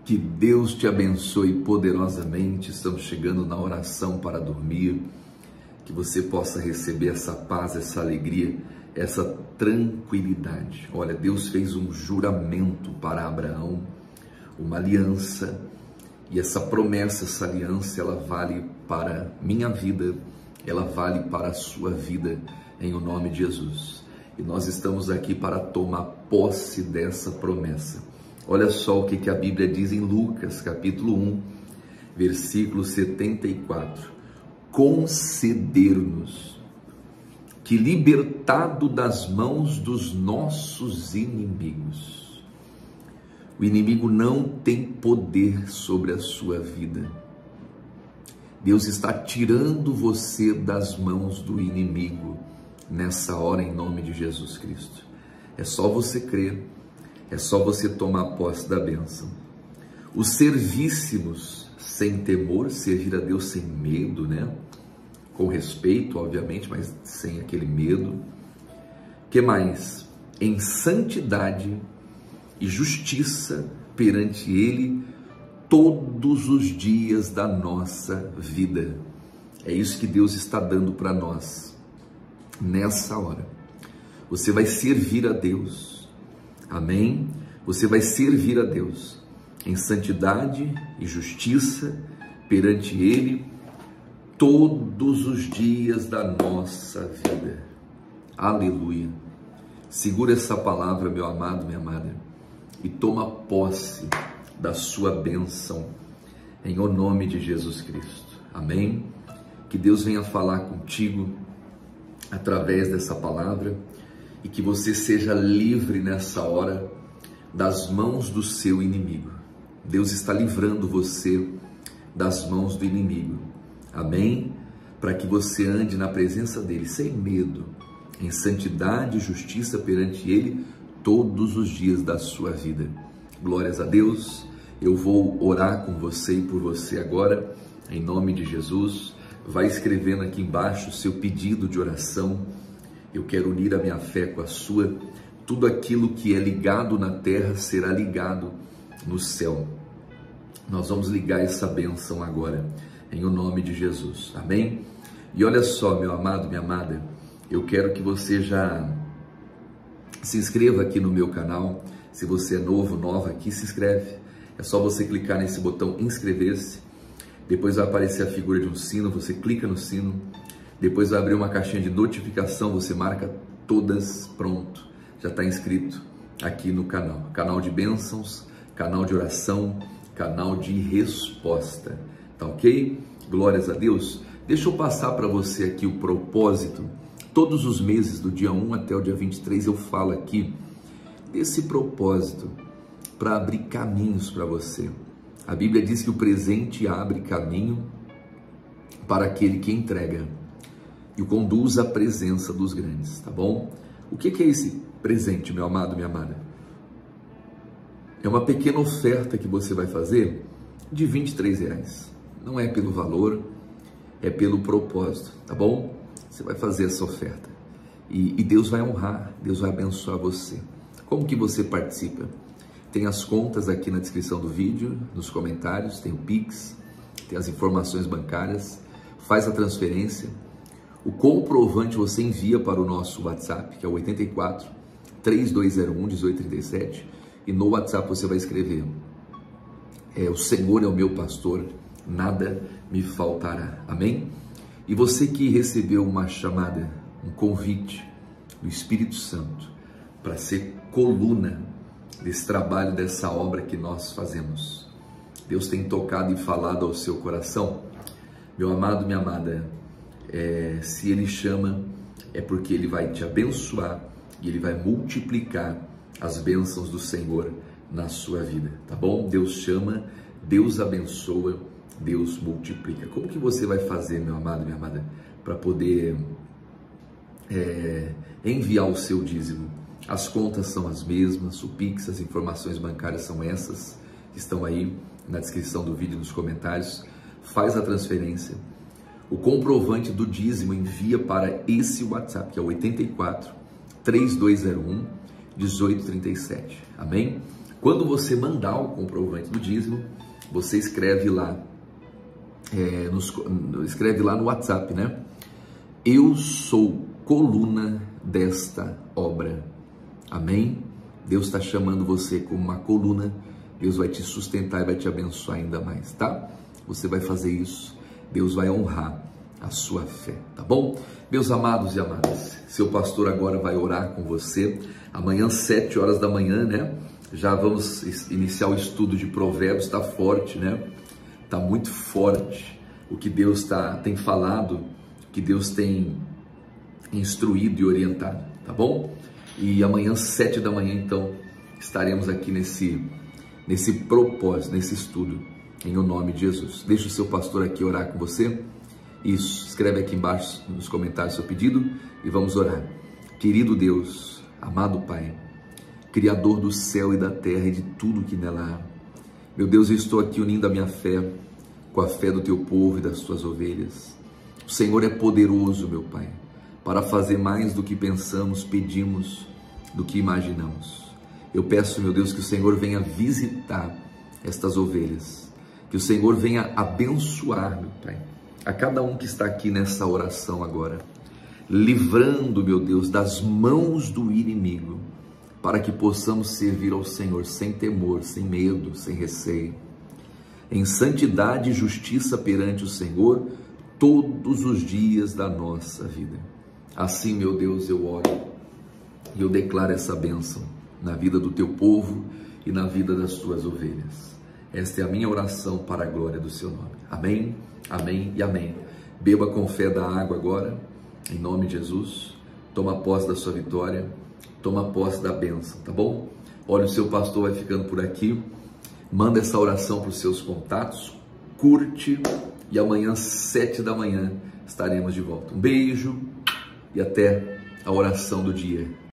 Que Deus te abençoe poderosamente. Estamos chegando na oração para dormir. Que você possa receber essa paz, essa alegria, essa tranquilidade. Olha, Deus fez um juramento para Abraão, uma aliança, e essa promessa, essa aliança, ela vale para minha vida, ela vale para a sua vida, em o nome de Jesus. E nós estamos aqui para tomar posse dessa promessa. Olha só o que a Bíblia diz em Lucas, capítulo 1, versículo 74. Conceder-nos que, libertado das mãos dos nossos inimigos, o inimigo não tem poder sobre a sua vida. Deus está tirando você das mãos do inimigo nessa hora, em nome de Jesus Cristo. É só você crer, é só você tomar posse da bênção. Os servíssimos sem temor, servir a Deus sem medo, né? Com respeito, obviamente, mas sem aquele medo. Que mais? Em santidade e justiça perante Ele todos os dias da nossa vida. É isso que Deus está dando para nós nessa hora. Você vai servir a Deus, amém? Você vai servir a Deus em santidade e justiça perante Ele todos os dias da nossa vida. Aleluia! Segura essa palavra, meu amado, minha amada, e toma posse da sua bênção em o nome de Jesus Cristo. Amém? Que Deus venha falar contigo através dessa palavra e que você seja livre nessa hora das mãos do seu inimigo. Deus está livrando você das mãos do inimigo. Amém? Para que você ande na presença dele sem medo, em santidade e justiça perante ele todos os dias da sua vida. Glórias a Deus. Eu vou orar com você e por você agora, em nome de Jesus. Vai escrevendo aqui embaixo o seu pedido de oração. Eu quero unir a minha fé com a sua. Tudo aquilo que é ligado na terra será ligado no céu. Nós vamos ligar essa bênção agora, em o nome de Jesus. Amém? E olha só, meu amado, minha amada, eu quero que você já se inscreva aqui no meu canal. Se você é novo, nova aqui, se inscreve. É só você clicar nesse botão inscrever-se. Depois vai aparecer a figura de um sino, você clica no sino. Depois vai abrir uma caixinha de notificação, você marca todas, pronto. Já está inscrito aqui no canal. Canal de bênçãos, canal de oração, canal de resposta. Tá ok? Glórias a Deus. Deixa eu passar para você aqui o propósito. Todos os meses, do dia 1 até o dia 23, eu falo aqui desse propósito para abrir caminhos para você. A Bíblia diz que o presente abre caminho para aquele que entrega e o conduz à presença dos grandes, tá bom? O que é esse presente, meu amado, minha amada? É uma pequena oferta que você vai fazer de R$23. Não é pelo valor, é pelo propósito, tá bom? Você vai fazer essa oferta e Deus vai honrar, Deus vai abençoar você. Como que você participa? Tem as contas aqui na descrição do vídeo, nos comentários, tem o Pix, tem as informações bancárias, faz a transferência. O comprovante você envia para o nosso WhatsApp, que é o 84 3201 1837, e no WhatsApp você vai escrever: o Senhor é o meu pastor, nada me faltará. Amém? E você que recebeu uma chamada, um convite do Espírito Santo para ser coluna desse trabalho, dessa obra que nós fazemos, Deus tem tocado e falado ao seu coração, meu amado, minha amada, se Ele chama, é porque Ele vai te abençoar e Ele vai multiplicar as bênçãos do Senhor na sua vida, tá bom? Deus chama, Deus abençoa, Deus multiplica. Como que você vai fazer, meu amado, minha amada, para poder enviar o seu dízimo? As contas são as mesmas, o Pix, as informações bancárias são essas, que estão aí na descrição do vídeo, nos comentários. Faz a transferência. O comprovante do dízimo envia para esse WhatsApp, que é o 84 3201 1837. Amém? Quando você mandar o comprovante do dízimo, você escreve lá, escreve lá no WhatsApp, né? Eu sou coluna desta obra. Amém? Deus está chamando você como uma coluna. Deus vai te sustentar e vai te abençoar ainda mais, tá? Você vai fazer isso. Deus vai honrar a sua fé, tá bom? Meus amados e amadas, seu pastor agora vai orar com você. Amanhã, 7 horas da manhã, né? Já vamos iniciar o estudo de Provérbios. Está forte, né? Está muito forte o que Deus tem falado, o que Deus tem instruído e orientado, tá bom? E amanhã, 7 da manhã, então, estaremos aqui nesse propósito, nesse estudo, em o nome de Jesus. Deixa o seu pastor aqui orar com você. Isso, escreve aqui embaixo nos comentários seu pedido e vamos orar. Querido Deus, amado Pai, Criador do céu e da terra e de tudo que nela há, meu Deus, eu estou aqui unindo a minha fé com a fé do teu povo e das tuas ovelhas. O Senhor é poderoso, meu Pai, para fazer mais do que pensamos, pedimos, do que imaginamos. Eu peço, meu Deus, que o Senhor venha visitar estas ovelhas, que o Senhor venha abençoar, meu Pai, a cada um que está aqui nessa oração agora, livrando, meu Deus, das mãos do inimigo, para que possamos servir ao Senhor sem temor, sem medo, sem receio, em santidade e justiça perante o Senhor, todos os dias da nossa vida. Assim, meu Deus, eu oro e eu declaro essa bênção na vida do teu povo e na vida das tuas ovelhas. Esta é a minha oração para a glória do seu nome. Amém, amém e amém. Beba com fé da água agora, em nome de Jesus. Toma posse da sua vitória, toma posse da bênção, tá bom? Olha, o seu pastor vai ficando por aqui. Manda essa oração para os seus contatos, curte e amanhã, 7 da manhã, estaremos de volta. Um beijo e até a oração do dia.